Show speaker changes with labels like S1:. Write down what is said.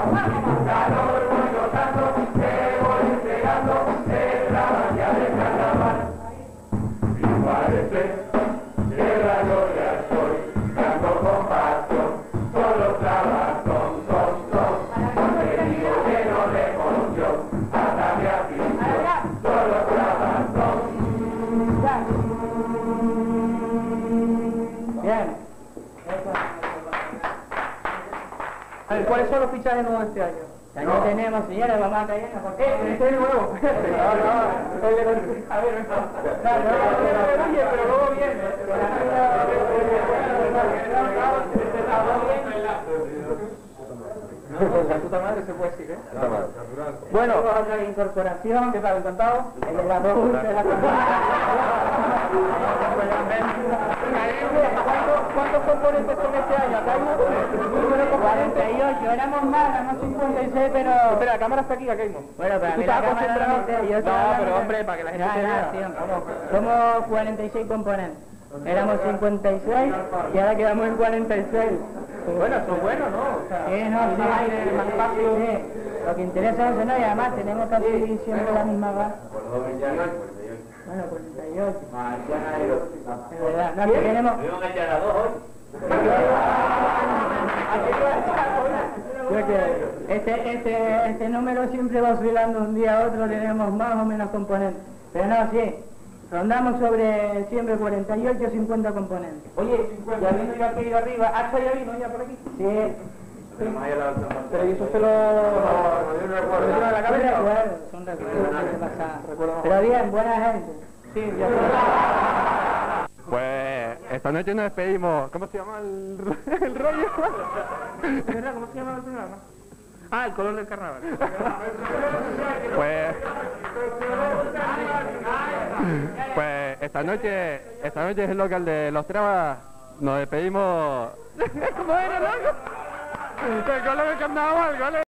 S1: calor voy gozando, te voy entregando en la magia del carnaval. Y parece que la gloria estoy, canto con pasión, solo trabajón, te digo lleno de emoción, hasta mi afición, solo trabajón.
S2: Bien. A ver, ¿cuáles son los fichajes nuevos de este año?
S3: Ya no tenemos, señora, vamos a caer. ¿Por qué?
S2: Este es el nuevo. A ver, pero luego viene. La puta madre se puede decir, ¿eh? Bueno,
S3: Otra incorporación.
S2: ¿qué tal? ¿Encantado?
S3: El de la ropa, de la
S2: ¿Cuántos componentes son este año? ¿Acá hay uno?
S3: 48, éramos más, éramos 56, pero...
S2: Espera, la cámara está aquí, acá mismo.
S3: Bueno, pero a
S2: ¿Tú
S3: mí la
S2: estás
S3: cámara no
S2: concentrado?
S3: me... Yo
S2: No, pero hombre, para que la gente te vea.
S3: Somos 46 componentes. Éramos 56 y ahora quedamos en 46.
S2: Bueno, eso es bueno, ¿no? O sea,
S3: Sí, no,
S2: hay
S3: sí,
S2: más aire, más espacio.
S3: sí. Lo que interesa es eso, ¿no? Y además tenemos casi siempre la misma edad. Bueno, 48. Es verdad. No, que tenemos... Este número siempre va oscilando un día a otro, tenemos más o menos componentes. Pero no, sí, rondamos sobre siempre 48 o 50 componentes.
S2: Oye, ya vino yo aquí arriba. ¿Hasta ya vino ya por aquí?
S3: Sí.
S2: Pero ¿y eso se lo... ¿Lo de la cabeza?
S3: Son recuerdos que pasaban. Pero bien, buena gente.
S2: Sí, ya.
S4: Pues esta noche nos despedimos. ¿Cómo se llama el rollo?
S2: ¿Cómo se llama el programa? Ah, el color del carnaval.
S4: Pues esta noche es el local de Los Trabas. Nos despedimos. ¿Cómo era, loco? El color del carnaval, ¿vale?